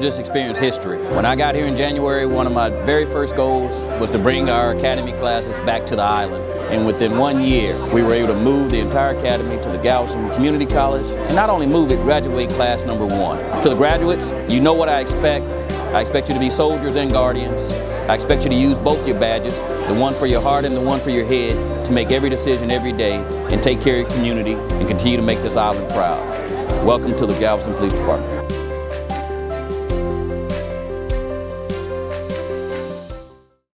this experience history. When I got here in January, one of my very first goals was to bring our academy classes back to the island. And within 1 year, we were able to move the entire academy to the Galveston Community College. And not only move it, graduate class number 1. To the graduates, you know what I expect. I expect you to be soldiers and guardians. I expect you to use both your badges, the one for your heart and the one for your head, to make every decision every day and take care of your community and continue to make this island proud. Welcome to the Galveston Police Department.